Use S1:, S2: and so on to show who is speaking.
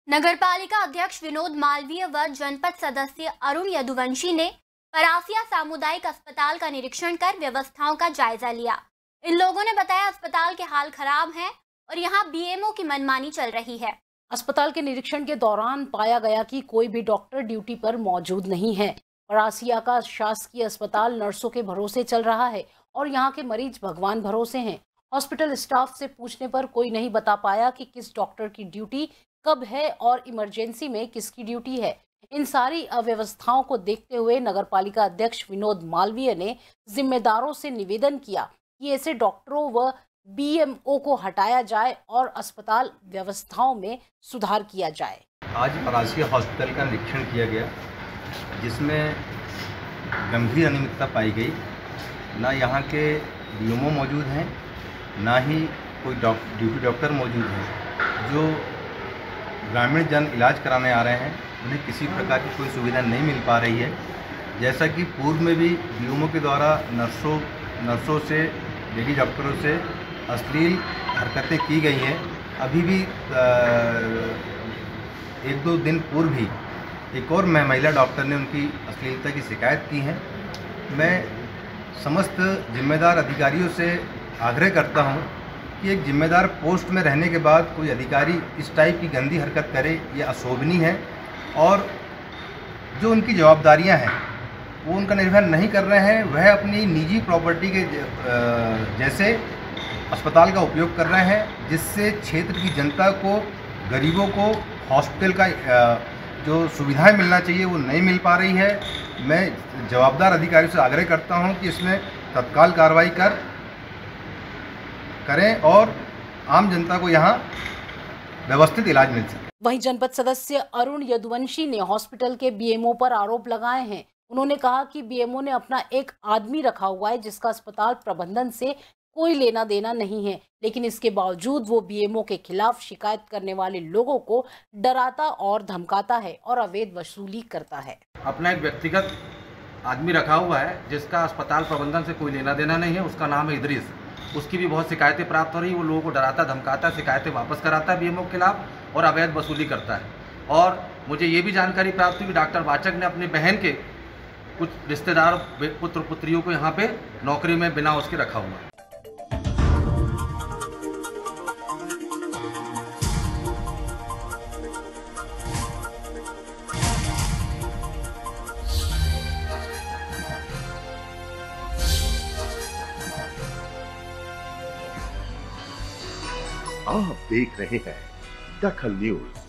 S1: नगरपालिका अध्यक्ष विनोद मालवीय व जनपद सदस्य अरुण यदुवंशी ने परासिया सामुदायिक अस्पताल का निरीक्षण कर व्यवस्थाओं का जायजा लिया। इन लोगों ने बताया अस्पताल के हाल खराब हैं और यहां बीएमओ की मनमानी चल रही है।
S2: अस्पताल के निरीक्षण के दौरान पाया गया कि कोई भी डॉक्टर ड्यूटी पर मौजूद नहीं है। परासिया का शासकीय अस्पताल नर्सों के भरोसे चल रहा है और यहाँ के मरीज भगवान भरोसे हैं। हॉस्पिटल स्टाफ से पूछने पर कोई नहीं बता पाया कि किस डॉक्टर की ड्यूटी कब है और इमरजेंसी में किसकी ड्यूटी है। इन सारी अव्यवस्थाओं को देखते हुए नगरपालिका अध्यक्ष विनोद मालवीय ने जिम्मेदारों से निवेदन किया कि ऐसे डॉक्टरों व बीएमओ को हटाया जाए और अस्पताल व्यवस्थाओं में सुधार किया जाए।
S3: आज परासिया हॉस्पिटल का निरीक्षण किया गया, जिसमें गंभीर अनियमितता पाई गई। ना यहाँ के बीएमओ मौजूद हैं, ना ही कोई ड्यूटी डॉक्टर मौजूद हैं। जो ग्रामीण जन इलाज कराने आ रहे हैं, उन्हें किसी प्रकार की कोई सुविधा नहीं मिल पा रही है। जैसा कि पूर्व में भी बीएमओ के द्वारा नर्सों से, लेडी डॉक्टरों से अश्लील हरकतें की गई हैं। अभी भी एक दो दिन पूर्व ही एक और महिला डॉक्टर ने उनकी अश्लीलता की शिकायत की है। मैं समस्त जिम्मेदार अधिकारियों से आग्रह करता हूं कि एक जिम्मेदार पोस्ट में रहने के बाद कोई अधिकारी इस टाइप की गंदी हरकत करे, यह अशोभनीय है। और जो उनकी जवाबदारियां हैं वो उनका निर्वहन नहीं कर रहे हैं। वह अपनी निजी प्रॉपर्टी के जैसे अस्पताल का उपयोग कर रहे हैं, जिससे क्षेत्र की जनता को, गरीबों को हॉस्पिटल का जो सुविधाएं मिलना चाहिए वो नहीं मिल पा रही है। मैं जवाबदार अधिकारियों से आग्रह करता हूं कि इसमें तत्काल कार्रवाई करें और आम जनता को यहाँ व्यवस्थित इलाज मिल सके।
S2: वहीं जनपद सदस्य अरुण यदुवंशी ने हॉस्पिटल के बीएमओ पर आरोप लगाए हैं। उन्होंने कहा कि बीएमओ ने अपना एक आदमी रखा हुआ है जिसका अस्पताल प्रबंधन से कोई लेना देना नहीं है, लेकिन इसके बावजूद वो बीएमओ के खिलाफ शिकायत करने वाले लोगों को डराता और धमकाता है और अवैध वसूली करता है।
S4: अपना एक व्यक्तिगत आदमी रखा हुआ है जिसका अस्पताल प्रबंधन से कोई लेना देना नहीं है। उसका नाम है इदरीस। उसकी भी बहुत शिकायतें प्राप्त हो रही। वो लोगों को डराता धमकाता, शिकायतें वापस कराता है बीएमओ के खिलाफ और अवैध वसूली करता है। और मुझे ये भी जानकारी प्राप्त हुई कि डॉक्टर वाचक ने अपनी बहन के कुछ रिश्तेदार पुत्र पुत्रियों को यहाँ पे नौकरी में बिना उसके रखा हुआ है।
S5: आप देख रहे हैं दखल न्यूज।